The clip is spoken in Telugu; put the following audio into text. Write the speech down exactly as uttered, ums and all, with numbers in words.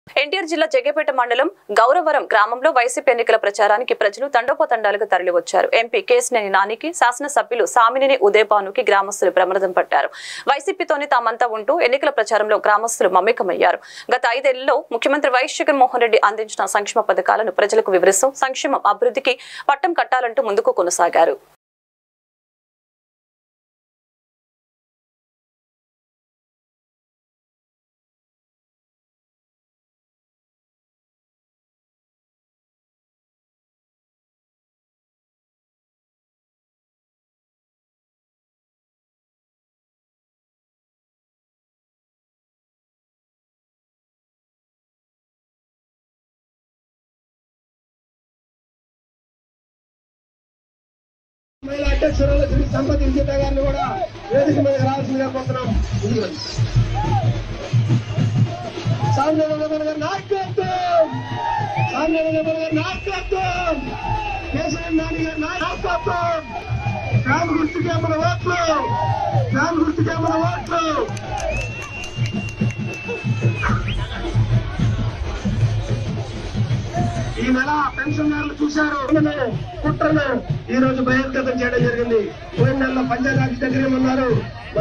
ఎన్టీఆర్ జిల్లా జగ్గేపేట మండలం గౌరవరం గ్రామంలో వైసీపీ ఎన్నికల ప్రచారానికి ప్రజలు తండోపతండాలుగా తరలివచ్చారు. ఎంపీ కేశినేని నానికి, శాసనసభ్యులు సామినేని ఉదయభానుకి గ్రామస్తులు ప్రమాదం పట్టారు. వైసీపీతోనే తామంతా ఉంటూ ఎన్నికల ప్రచారంలో గ్రామస్తులు మమేకమయ్యారు. గత ఐదేళ్లలో ముఖ్యమంత్రి వైఎస్ జగన్మోహన్ రెడ్డి అందించిన సంక్షేమ పథకాలను ప్రజలకు వివరిస్తూ సంక్షేమం అభివృద్ధికి పట్టం కట్టాలంటూ ముందుకు కొనసాగారు. మహిళా అధ్యక్షురాలు శ్రీ సంపతి విజేత గారిని కూడా వేదిక మీద రావాల్సిందిగా కోరుతున్నాం. సామ్రాజ్య నాయకత్వం, సామ్రాజ్య నాయకత్వం, కేశవ నాని గారి నాయకత్వం, ఫ్యాన్ గుర్తుకే మన ఓట్లు, ఫ్యాన్ గుర్తుకే మన ఓట్లు. ఈ నెల పెన్షన్దారులు చూశారు కుట్రను ఈ రోజు బహిర్గతం చేయడం జరిగింది. పోయిన నెలలో పంచాయతీ రాజ్ దగ్గర ఉన్నారు.